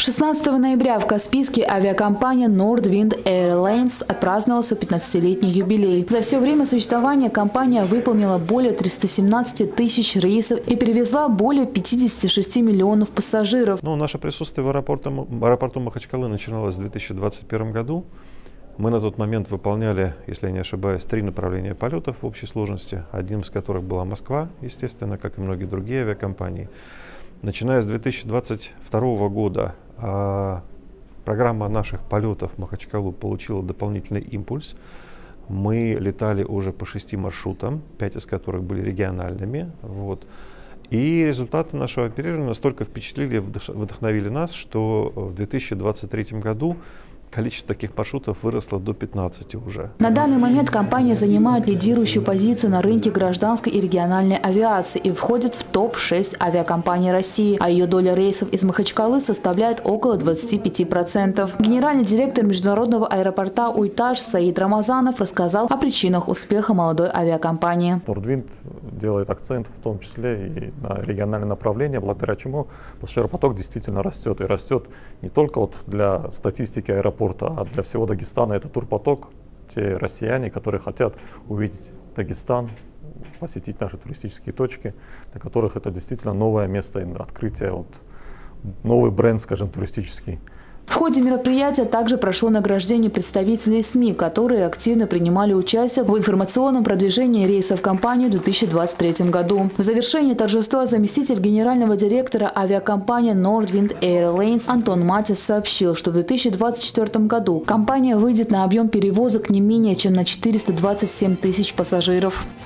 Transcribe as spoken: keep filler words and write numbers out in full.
шестнадцатого ноября в Каспийске авиакомпания Nordwind Airlines отпраздновала свой пятнадцатилетний юбилей. За все время существования компания выполнила более трёхсот семнадцати тысяч рейсов и перевезла более пятидесяти шести миллионов пассажиров. Ну, наше присутствие в аэропорту, в аэропорту Махачкалы начиналось в две тысячи двадцать первом году. Мы на тот момент выполняли, если я не ошибаюсь, три направления полетов в общей сложности, одним из которых была Москва, естественно, как и многие другие авиакомпании. Начиная с две тысячи двадцать второго года а, программа наших полетов в Махачкалу получила дополнительный импульс. Мы летали уже по шести маршрутам, пять из которых были региональными. Вот. И результаты нашего оперирования настолько впечатлили, вдохновили нас, что в две тысячи двадцать третьем году количество таких маршрутов выросло до пятнадцати уже. На данный момент компания занимает лидирующую позицию на рынке гражданской и региональной авиации и входит в топ шесть авиакомпаний России, а ее доля рейсов из Махачкалы составляет около двадцати пяти процентов. Генеральный директор международного аэропорта Уйтаж Саид Рамазанов рассказал о причинах успеха молодой авиакомпании. Nordwind делает акцент в том числе и на региональное направление, благодаря чему пассажиропоток действительно растет. И растет не только вот для статистики аэропорта, а для всего Дагестана это турпоток. Те россияне, которые хотят увидеть Дагестан, посетить наши туристические точки, для которых это действительно новое место открытия, вот, новый бренд, скажем, туристический. В ходе мероприятия также прошло награждение представителей СМИ, которые активно принимали участие в информационном продвижении рейсов компании в две тысячи двадцать третьем году. В завершении торжества заместитель генерального директора авиакомпании Nordwind Airlines Антон Матис сообщил, что в две тысячи двадцать четвёртом году компания выйдет на объем перевозок не менее чем на четыреста двадцать семь тысяч пассажиров.